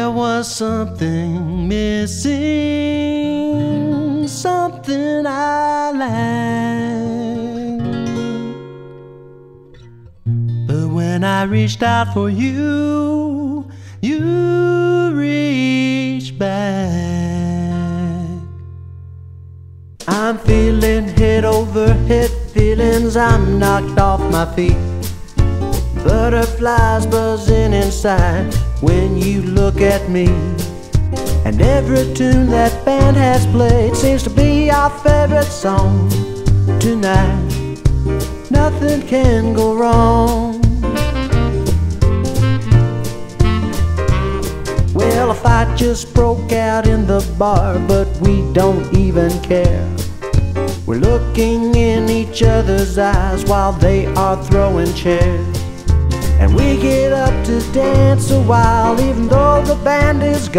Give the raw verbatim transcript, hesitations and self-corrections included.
there was something missing, something I lacked. But when I reached out for you, you reached back. I'm feeling head over head feelings, I'm knocked off my feet. Butterflies buzzing inside when you look at me. And every tune that band has played seems to be our favorite song tonight. Nothing can go wrong. Well, a fight just broke out in the bar, but we don't even care. We're looking in each other's eyes while they are throwing chairs. And we get up to dance a while, even though the band is gone.